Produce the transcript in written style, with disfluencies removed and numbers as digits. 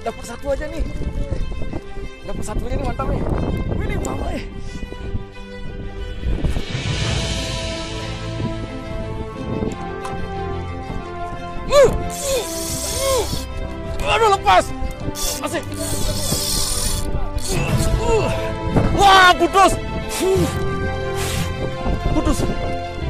Dapat satu aja nih. Dapat satu aja nih, mantap nih. Ini mama nih. Aduh, lepas. Asik. Wah, putus. Putus.